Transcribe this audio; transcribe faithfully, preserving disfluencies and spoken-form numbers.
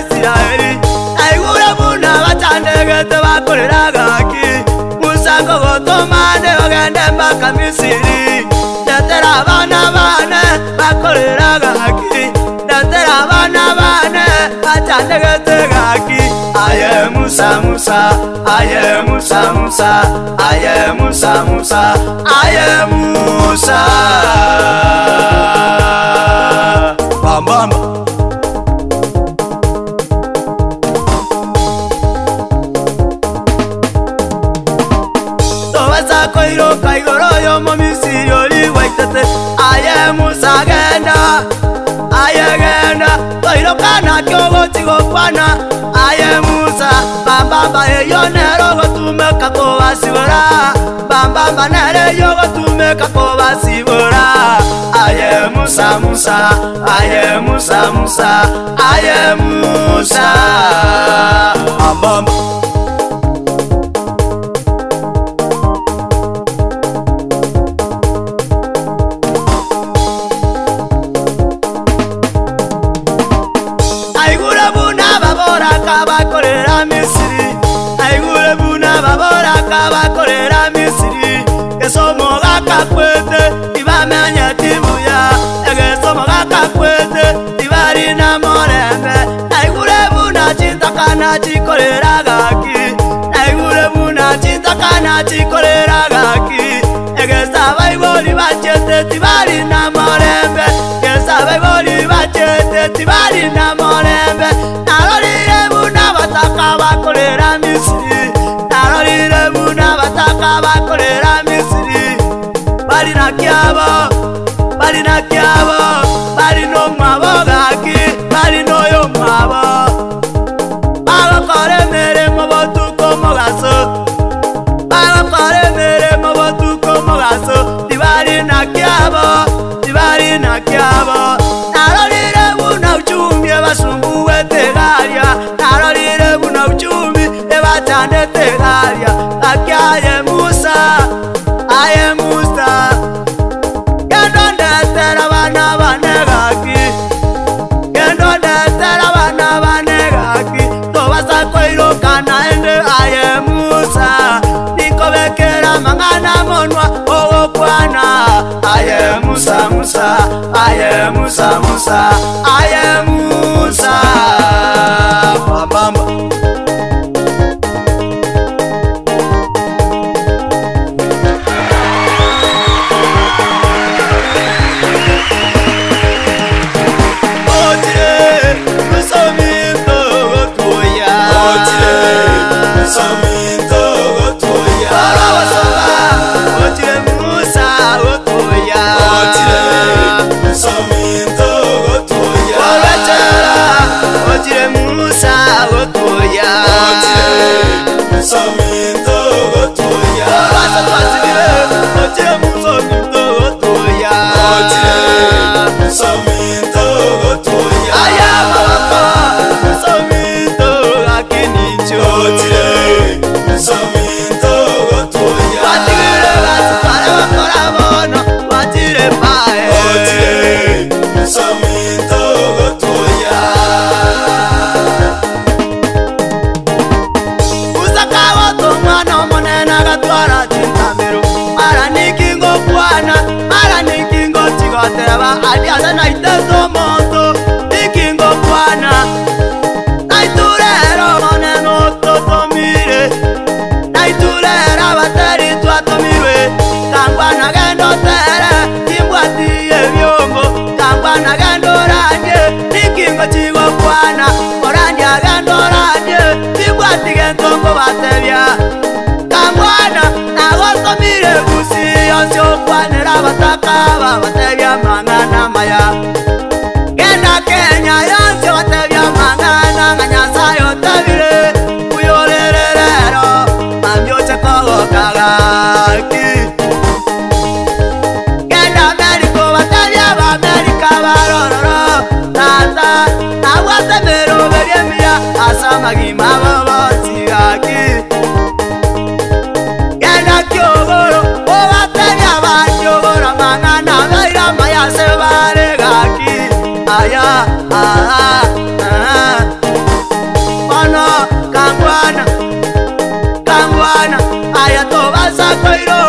Israeli aigure buna batandegete bakoreraga haki musango gotomande ogende mpaka Misiri ndatera abana bane bakoreraga haki ndatera abana bane batandegete haki aye Musa Musa aye Musa Musa aye Musa Musa aye Musa bam bam tobaza koiro kaigoro yo mo Misiri oli waitete aye Musa genda aye genda koiro kana kyogo tigo kwana aye Musa bamba eyo nero gotume kako basibora bamba nere yo gotume kako basibora aye Musa Musa aye Musa Musa aye Musa bamba bakorera Misiri aigure buna babora kabakorera Misiri kesomo gakakwete ibamenya tibuya egesomo gakakwete ibari na morembe aigure buna chitakana chikorera gaki aigure buna chitakana chikorera gaki egesa baiboli bachete tibari na morembe egesa baiboli bachete tibari na morembe narorire buna bataka bakorera Misiri narorire buna bataka bakorera Misiri bari na kyabo bari na kyabo bari no mwabo gaki bari no yo mwabo bagakore mere mobotuko mogaso bagakore mere mobotuko mogaso tibari na kyabo tibari na kyabo narorire buna uchumye basumbuwe tegaria narorire buna uchumi ebatande tegaria akiaye Musa aye Musa kendo ndetera bana banegaki kendo ndetera bana banegaki tobasa koirokana ende aye Musa nikobekera mangana monwa ogokwana aye Musa Musa aye Musa Musa aye Musa bamba aliaza na itezo moto ikingo kwana naiturero moneno totomire naiturera bateri twatomirwe kangwa na gendo tere kimbwati ebyombo kangwa na gendo ranje ikingo chigo kwana oranje agendo ranje kimbwati gentongo batebya kangwana nagotomire gusi yonso kwanera bataka batebya mangana maya genda Kenya yonse batebya mangana nganyasa yotabire uyorerero ambyoche kogo kagaki genda America batebya ba America barororo tata nabwatemero beryemya asamagima babotigaki genda Kyogoro obatebya banjogoro mangana baira maya se bare gaki aya ah ah asa koiro